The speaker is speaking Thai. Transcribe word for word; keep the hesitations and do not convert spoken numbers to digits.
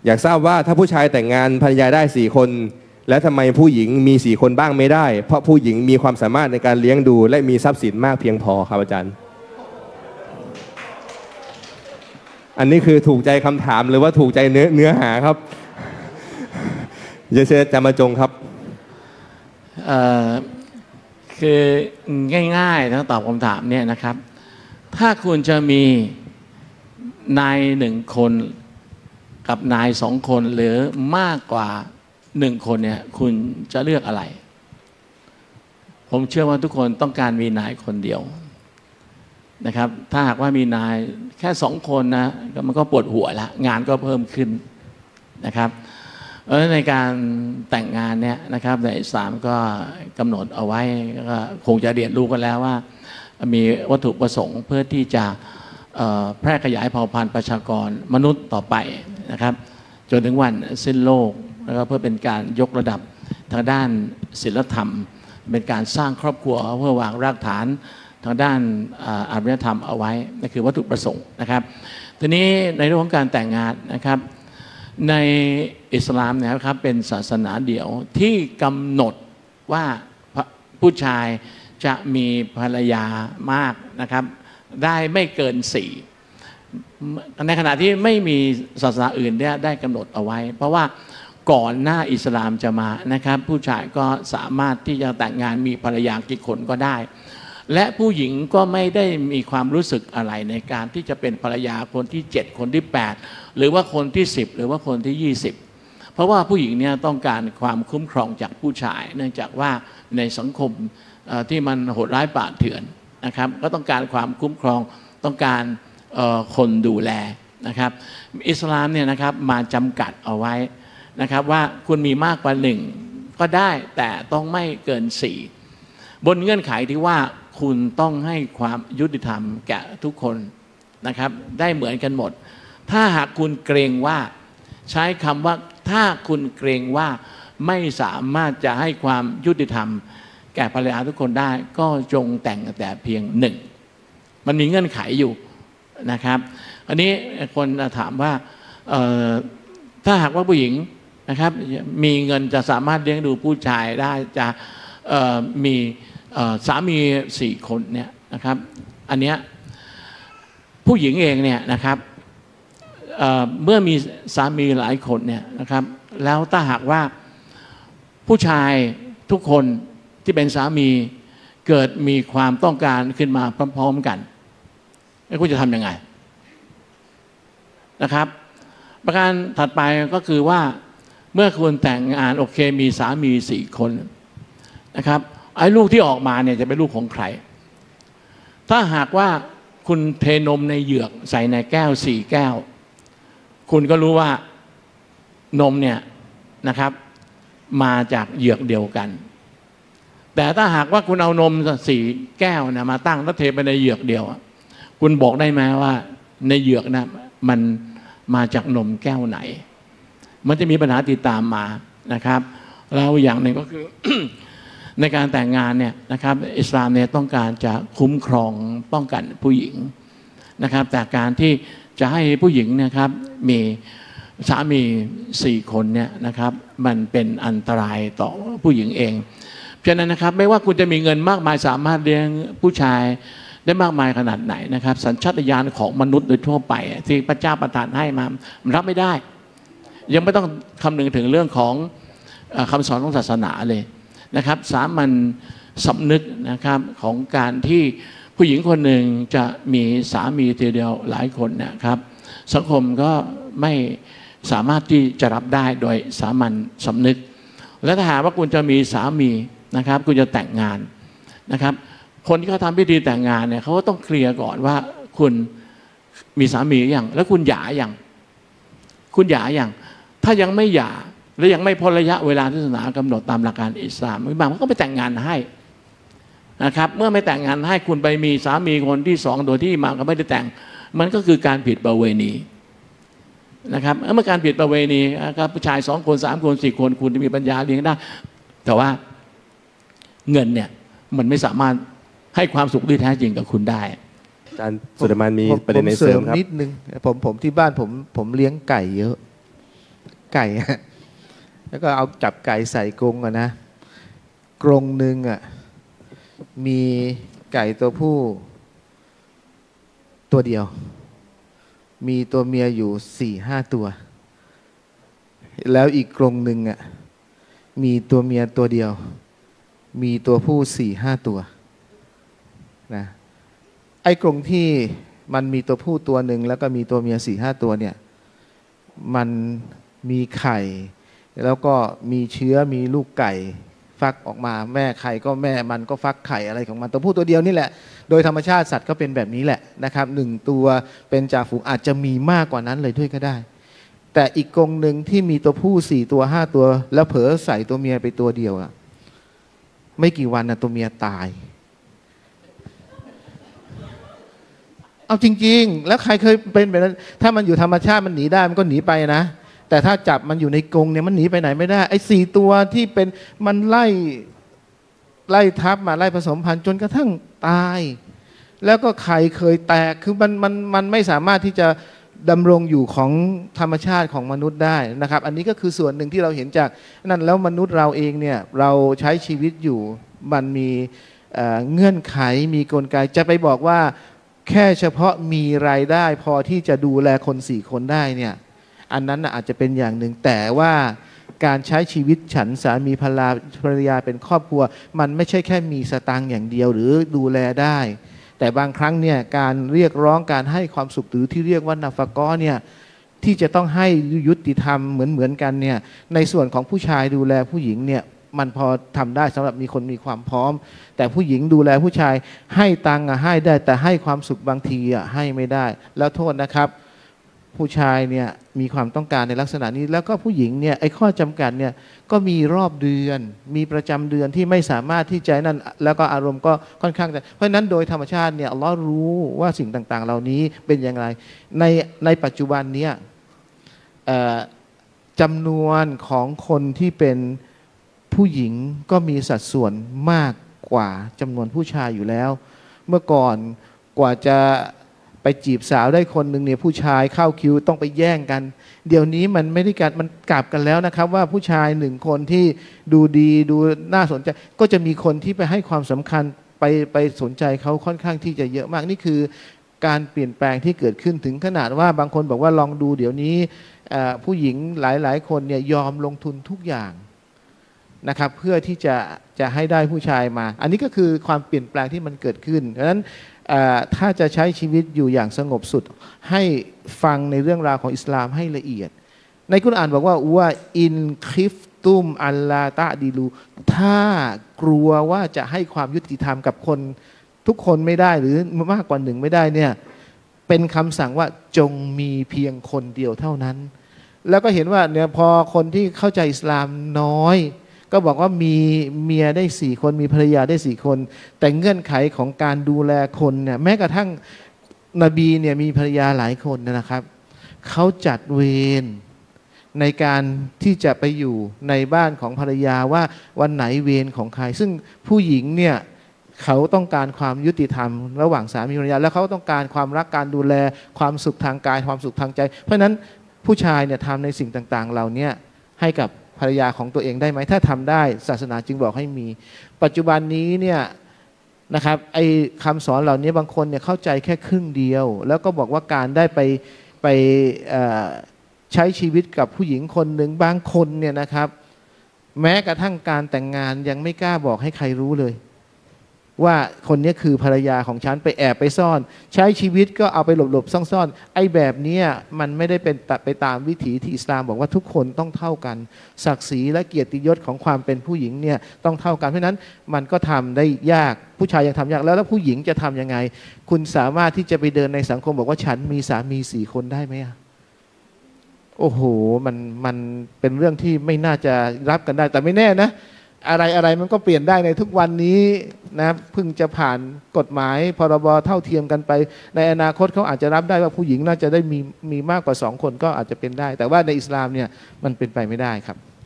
อยากทราบว่าถ้าผู้ชายแต่งงานภรรยาได้สี่คนแล้วทำไมผู้หญิงมีสี่คนบ้างไม่ได้เพราะผู้หญิงมีความสามารถในการเลี้ยงดูและมีทรัพย์สินมากเพียงพอครับอาจารย์อันนี้คือถูกใจคำถามหรือว่าถูกใจเนื้อเนื้อหาครับเยเชจามาจงครับเอ่อคือง่ายๆทั้งตอบคำถามเนี่ยนะครับถ้าคุณจะมีนายหนึ่งคนกับนายสองคนหรือมากกว่าหนึ่งคนเนี่ยคุณจะเลือกอะไรผมเชื่อว่าทุกคนต้องการมีนายคนเดียวนะครับถ้าหากว่ามีนายแค่สองคนนะมันก็ปวดหัวละงานก็เพิ่มขึ้นนะครับเออในการแต่งงานเนี่ยนะครับในอิสลามก็กำหนดเอาไว้ก็คงจะเรียนรู้กันแล้วว่ามีวัตถุประสงค์เพื่อที่จะแพร่ขยายเผ่าพันธุ์ประชากรมนุษย์ต่อไปนะครับจนถึงวันสิ้นโลกแล้วก็เพื่อเป็นการยกระดับทางด้านศีลธรรมเป็นการสร้างครอบครัวเพื่อวางรากฐานทางด้านอารยธรรมเอาไว้นั่นคือวัตถุประสงค์นะครับทีนี้ในเรื่องของการแต่งงานนะครับในอิสลามนะครับเป็นศาสนาเดี่ยวที่กำหนดว่าผู้ชายจะมีภรรยามากนะครับได้ไม่เกินสี่ในขณะที่ไม่มีศาสนาอื่นได้กำหนดเอาไว้เพราะว่าก่อนหน้าอิสลามจะมานะครับผู้ชายก็สามารถที่จะแต่งงานมีภรรยากี่คนก็ได้และผู้หญิงก็ไม่ได้มีความรู้สึกอะไรในการที่จะเป็นภรรยาคนที่เจ็ดคนที่แปดหรือว่าคนที่สิบหรือว่าคนที่ยี่สิบเพราะว่าผู้หญิงเนี่ยต้องการความคุ้มครองจากผู้ชายเนื่องจากว่าในสังคมที่มันโหดร้ายป่าเถื่อนนะครับก็ต้องการความคุ้มครองต้องการคนดูแลนะครับอิสลามเนี่ยนะครับมาจำกัดเอาไว้นะครับว่าคุณมีมากกว่าหนึ่งก็ได้แต่ต้องไม่เกินสี่บนเงื่อนไขที่ว่าคุณต้องให้ความยุติธรรมแก่ทุกคนนะครับได้เหมือนกันหมดถ้าหากคุณเกรงว่าใช้คำว่าถ้าคุณเกรงว่าไม่สามารถจะให้ความยุติธรรมแก่ภรรยาทุกคนได้ก็จงแต่งแต่เพียงหนึ่งมันมีเงื่อนไขอยู่นะครับอันนี้คนถามว่าถ้าหากว่าผู้หญิงนะครับมีเงินจะสามารถเลี้ยงดูผู้ชายได้จะมีสามีสี่คนเนี่ยนะครับอันเนี้ยผู้หญิงเองเนี่ยนะครับเ, เมื่อมีสามีหลายคนเนี่ยนะครับแล้วถ้าหากว่าผู้ชายทุกคนที่เป็นสามีเกิดมีความต้องการขึ้นมาพร้อมๆกันแล้วคุณจะทำยังไงนะครับประการถัดไปก็คือว่าเมื่อคุณแต่งงานโอเคมีสามีสี่คนนะครับไอ้ลูกที่ออกมาเนี่ยจะเป็นลูกของใครถ้าหากว่าคุณเทนมในเหยือกใส่ในแก้วสี่แก้วคุณก็รู้ว่านมเนี่ยนะครับมาจากเหยือกเดียวกันแต่ถ้าหากว่าคุณเอานมสี่แก้วนะมาตั้งแล้วเทไปในเหยือกเดียวคุณบอกได้ไหมว่าในเหยือกนะมันมาจากนมแก้วไหนมันจะมีปัญหาติดตามมานะครับแล้วอย่างหนึ่งก็คือ ในการแต่งงานเนี่ยนะครับอิสลามเนี่ยต้องการจะคุ้มครองป้องกันผู้หญิงนะครับแต่การที่จะให้ผู้หญิงนะครับมีสามีสี่คนเนี่ยนะครับมันเป็นอันตรายต่อผู้หญิงเองเพราะฉะนั้นนะครับไม่ว่าคุณจะมีเงินมากมายสามารถเลี้ยงผู้ชายได้มากมายขนาดไหนนะครับสัญชาตญาณของมนุษย์โดยทั่วไปที่พระเจ้าประทานให้มามันรับไม่ได้ยังไม่ต้องคำนึงถึงเรื่องของคำสอนของศาสนาเลยนะครับสามัญสำนึกนะครับของการที่ผู้หญิงคนหนึ่งจะมีสามีทีเดียวหลายคนนะครับสังคมก็ไม่สามารถที่จะรับได้โดยสามัญสำนึกและถ้าหากว่าคุณจะมีสามีนะครับคุณจะแต่งงานนะครับคนที่เขาทำพิธีแต่งงานเนี่ยเขาก็ต้องเคลียร์ก่อนว่าคุณมีสามีอย่างแล้วคุณหย่าอย่างคุณหย่าอย่างถ้ายังไม่หย่าและยังไม่พ้นระยะเวลาที่ศาสนากำหนดตามหลักการอิสลามบางคนก็ไปแต่งงานให้นะครับเมื่อไม่แต่งงานให้คุณไปมีสามีคนที่สองโดยที่มาก็ไม่ได้แต่งมันก็คือการผิดประเวณีนะครับเมื่อการผิดประเวณีครับผู้ชายสองคนสามคนสี่คนคุณจะมีปัญญาเลี้ยงได้แต่ว่าเงินเนี่ยมันไม่สามารถให้ความสุขที่แท้จริงกับคุณได้อาจารย์สุดมานมีประเด็นในเสริมครับนิดนึงผมผมที่บ้านผมผมเลี้ยงไก่เยอะไก่แล้วก็เอาจับไก่ใส่กรงอะนะกรงหนึ่งอ่ะมีไก่ตัวผู้ตัวเดียวมีตัวเมียอยู่สี่ห้าตัวแล้วอีกกรงหนึ่งอ่ะมีตัวเมียตัวเดียวมีตัวผู้สี่ห้าตัวนะไอ้กรงที่มันมีตัวผู้ตัวหนึ่งแล้วก็มีตัวเมียสี่ห้าตัวเนี่ยมันมีไข่แล้วก็มีเชื้อมีลูกไก่ฟักออกมาแม่ไข่ก็แม่มันก็ฟักไข่อะไรของมันตัวผู้ตัวเดียวนี่แหละโดยธรรมชาติสัตว์ก็เป็นแบบนี้แหละนะครับหนึ่งตัวเป็นจ่าฝูงอาจจะมีมากกว่านั้นเลยด้วยก็ได้แต่อีกกรงหนึ่งที่มีตัวผู้สี่ตัวห้าตัวแล้วเผลอใส่ตัวเมียไปตัวเดียวอะไม่กี่วันนะตัวเมียตายเอาจริงๆแล้วใครเคยเป็นแบบนั้นถ้ามันอยู่ธรรมชาติมันหนีได้มันก็หนีไปนะแต่ถ้าจับมันอยู่ในกรงเนี่ยมันหนีไปไหนไม่ได้ไอ้สี่ตัวที่เป็นมันไล่ไล่ทับมาไล่ผสมพันธุ์จนกระทั่งตายแล้วก็ไข่เคยแตกคือมันมันมันไม่สามารถที่จะดำรงอยู่ของธรรมชาติของมนุษย์ได้นะครับอันนี้ก็คือส่วนหนึ่งที่เราเห็นจากนั่นแล้วมนุษย์เราเองเนี่ยเราใช้ชีวิตอยู่มันมีเอ่อเงื่อนไขมีกลไกจะไปบอกว่าแค่เฉพาะมีรายได้พอที่จะดูแลคนสี่คนได้เนี่ยอันนั้นอาจจะเป็นอย่างหนึ่งแต่ว่าการใช้ชีวิตฉันสามีภรรยาภรรยาเป็นครอบครัวมันไม่ใช่แค่มีสตางค์อย่างเดียวหรือดูแลได้แต่บางครั้งเนี่ยการเรียกร้องการให้ความสุขหรือที่เรียกว่านาฟะกอเนี่ยที่จะต้องให้ยุติธรรมเหมือนเหมือนกันเนี่ยในส่วนของผู้ชายดูแลผู้หญิงเนี่ยมันพอทำได้สำหรับมีคนมีความพร้อมแต่ผู้หญิงดูแลผู้ชายให้ตังค์ให้ได้แต่ให้ความสุขบางทีอ่ะให้ไม่ได้แล้วโทษนะครับผู้ชายเนี่ยมีความต้องการในลักษณะนี้แล้วก็ผู้หญิงเนี่ยไอ้ข้อจำกัดเนี่ยก็มีรอบเดือนมีประจำเดือนที่ไม่สามารถที่จะนั่นแล้วก็อารมณ์ก็ค่อนข้างแต่เพราะฉะนั้นโดยธรรมชาติเนี่ยอัลเลาะห์รู้ว่าสิ่งต่างๆเหล่านี้เป็นอย่างไรในในปัจจุบันเนี้ยจำนวนของคนที่เป็นผู้หญิงก็มีสัดส่วนมากกว่าจำนวนผู้ชายอยู่แล้วเมื่อก่อนกว่าจะไปจีบสาวได้คนหนึ่งเนี่ยผู้ชายเข้าคิวต้องไปแย่งกันเดี๋ยวนี้มันไม่ได้การมันกลับกันแล้วนะครับว่าผู้ชายหนึ่งคนที่ดูดีดูน่าสนใจก็จะมีคนที่ไปให้ความสำคัญไปไปสนใจเขาค่อนข้างที่จะเยอะมากนี่คือการเปลี่ยนแปลงที่เกิดขึ้นถึงขนาดว่าบางคนบอกว่าลองดูเดี๋ยวนี้ผู้หญิงหลายๆคนเนี่ยยอมลงทุนทุกอย่างนะครับเพื่อที่จะจะให้ได้ผู้ชายมาอันนี้ก็คือความเปลี่ยนแปลงที่มันเกิดขึ้นดังนั้นถ้าจะใช้ชีวิตอยู่อย่างสงบสุดให้ฟังในเรื่องราวของอิสลามให้ละเอียดในกุรอานบอกว่าว่าอินคลิฟตุมอัลลาตะดีลูถ้ากลัวว่าจะให้ความยุติธรรมกับคนทุกคนไม่ได้หรือมากกว่าหนึ่งไม่ได้เนี่ยเป็นคำสั่งว่าจงมีเพียงคนเดียวเท่านั้นแล้วก็เห็นว่าเนี่ยพอคนที่เข้าใจอิสลามน้อยก็บอกว่ามีเมียได้สี่คนมีภรรยาได้สี่คนแต่เงื่อนไขของการดูแลคนเนี่ยแม้กระทั่งนบีเนี่ยมีภรรยาหลายคนนะครับเขาจัดเวรในการที่จะไปอยู่ในบ้านของภรรยาว่าวันไหนเวรของใครซึ่งผู้หญิงเนี่ยเขาต้องการความยุติธรรมระหว่างสามีภรรยาแล้วเขาต้องการความรักการดูแลความสุขทางกายความสุขทางใจเพราะฉะนั้นผู้ชายเนี่ยทำในสิ่งต่างๆเหล่านี้ให้กับภรรยาของตัวเองได้ไหมถ้าทำได้ศาสนาจึงบอกให้มีปัจจุบันนี้เนี่ยนะครับไอ้คำสอนเหล่านี้บางคนเนี่ยเข้าใจแค่ครึ่งเดียวแล้วก็บอกว่าการได้ไปไปใช้ชีวิตกับผู้หญิงคนหนึ่งบางคนเนี่ยนะครับแม้กระทั่งการแต่งงานยังไม่กล้าบอกให้ใครรู้เลยว่าคนนี้คือภรรยาของฉันไปแอบไปซ่อนใช้ชีวิตก็เอาไปหลบๆซ่อนๆไอ้แบบนี้มันไม่ได้เป็นไปตามวิถีที่อิสลามบอกว่าทุกคนต้องเท่ากันศักดิ์ศรีและเกียรติยศของความเป็นผู้หญิงเนี่ยต้องเท่ากันเพราะนั้นมันก็ทำได้ยากผู้ชายยังทำยากแล้วแล้วผู้หญิงจะทำยังไงคุณสามารถที่จะไปเดินในสังคมบอกว่าฉันมีสามีสี่คนได้ไหมโอ้โหมันมันเป็นเรื่องที่ไม่น่าจะรับกันได้แต่ไม่แน่นะอะไรอะไรมันก็เปลี่ยนได้ในทุกวันนี้นะเพิ่งจะผ่านกฎหมายพรบเท่าเทียมกันไปในอนาคตเขาอาจจะรับได้ว่าผู้หญิงน่าจะได้มีมีมากกว่าสองคนก็อาจจะเป็นได้แต่ว่าในอิสลามเนี่ยมันเป็นไปไม่ได้ครับ